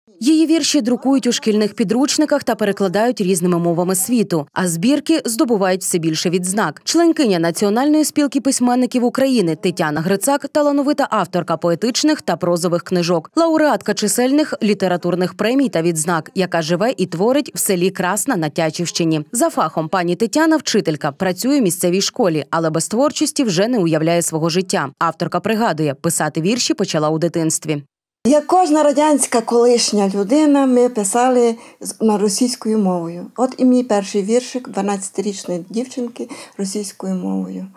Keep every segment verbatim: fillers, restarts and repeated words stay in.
Її вірші друкують у шкільних підручниках та перекладають різними мовами світу, а збірки здобувають все більше відзнак. Членкиня Національної спілки письменників України Тетяна Грицак – талановита авторка поетичних та прозових книжок, лауреатка чисельних літературних премій та відзнак, яка живе і творить в селі Красна на Тячівщині. За фахом пані Тетяна – вчителька, працює в місцевій школі, але без творчості вже не уявляє свого життя. Авторка пригадує, писати вірші почала у дитинстві. Як кожна радянська колишня людина, ми писали на російською мовою. От і мій перший віршик дванадцятирічної дівчинки російською мовою.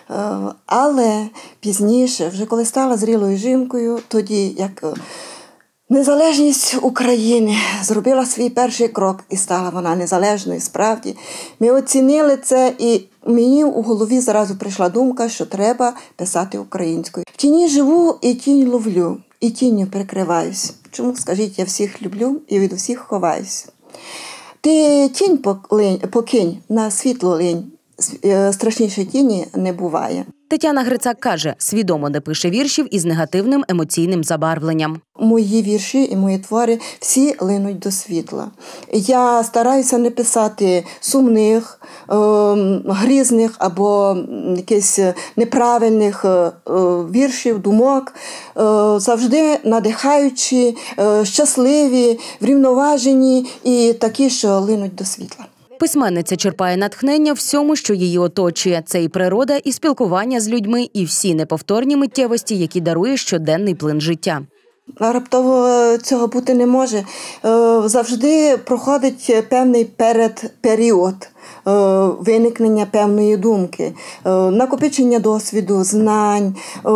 Але пізніше, вже коли стала зрілою жінкою, тоді як незалежність України зробила свій перший крок і стала вона незалежною справді, ми оцінили це і мені у голові зразу прийшла думка, що треба писати українською. В тіні живу і тінь ловлю. І тінню прикриваюсь. Чому, скажіть, я всіх люблю і від усіх ховаюсь. Ти тінь покинь, на світло линь, страшніше тіні не буває. Тетяна Грицак каже, свідомо не пише віршів із негативним емоційним забарвленням. Мої вірші і мої твори всі линуть до світла. Я стараюся не писати сумних, е, грізних або якихось неправильних е, віршів, думок, е, завжди надихаючі, е, щасливі, врівноважені і такі, що линуть до світла. Письменниця черпає натхнення всьому, що її оточує. Це і природа, і спілкування з людьми, і всі неповторні миттєвості, які дарує щоденний плин життя. Раптово цього бути не може. Завжди проходить певний передперіод виникнення певної думки, накопичення досвіду, знань,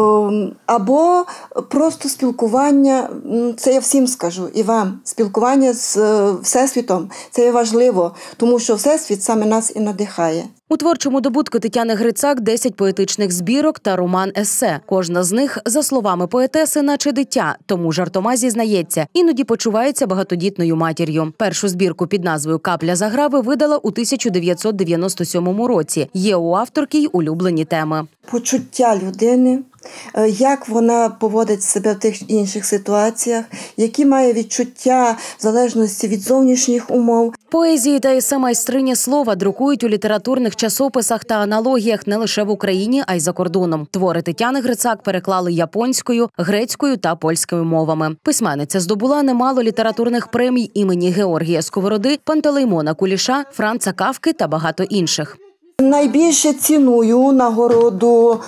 або просто спілкування, це я всім скажу, і вам, спілкування з Всесвітом, це є важливо, тому що Всесвіт саме нас і надихає. У творчому добутку Тетяни Грицак десять поетичних збірок та роман-есе. Кожна з них, за словами поетеси, наче дитя, тому жартома зізнається, іноді почувається багатодітною матір'ю. Першу збірку під назвою «Капля заграви» видала у тисяча дев'ятсот дев'яносто сьомому році. Є у авторки й улюблені теми. Почуття людини, як вона поводить себе в тих інших ситуаціях, які має відчуття в залежності від зовнішніх умов. Поезії та есе майстриня слова друкують у літературних часописах та аналогіях не лише в Україні, а й за кордоном. Твори Тетяни Грицак переклали японською, грецькою та польською мовами. Письменниця здобула немало літературних премій імені Георгія Сковороди, Пантелеймона Куліша, Франца Кафки та багато інших. Найбільше ціную нагороду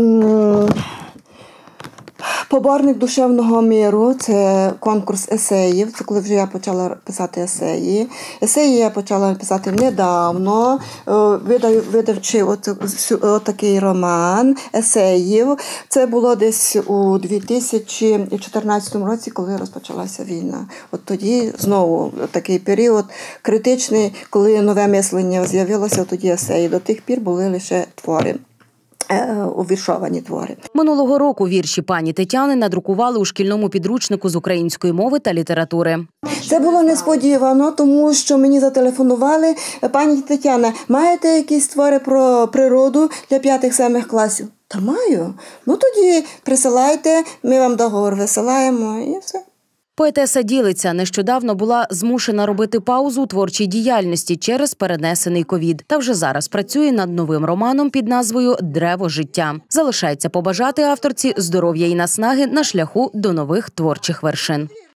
«Поборник душевного миру», це конкурс есеїв, це коли вже я почала писати есеї. Есеї я почала писати недавно, видавши отакий роман есеїв. Це було десь у дві тисячі чотирнадцятому році, коли розпочалася війна. От тоді знову такий період критичний, коли нове мислення з'явилося, тоді есеї. До тих пір були лише твори. Увіршовані твори. Минулого року вірші пані Тетяни надрукували у шкільному підручнику з української мови та літератури. Це було несподівано, тому що мені зателефонували: пані Тетяна, маєте якісь твори про природу для п'ятих-семих класів? Та маю. Ну тоді присилайте, ми вам договор висилаємо і все. Поетеса ділиться, нещодавно була змушена робити паузу у творчій діяльності через перенесений ковід. Та вже зараз працює над новим романом під назвою «Древо життя». Залишається побажати авторці здоров'я і наснаги на шляху до нових творчих вершин.